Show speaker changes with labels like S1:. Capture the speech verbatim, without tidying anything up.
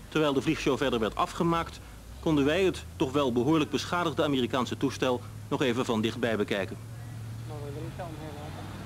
S1: Terwijl de vliegshow verder werd afgemaakt, konden wij het toch wel behoorlijk beschadigde Amerikaanse toestel nog even van dichtbij bekijken.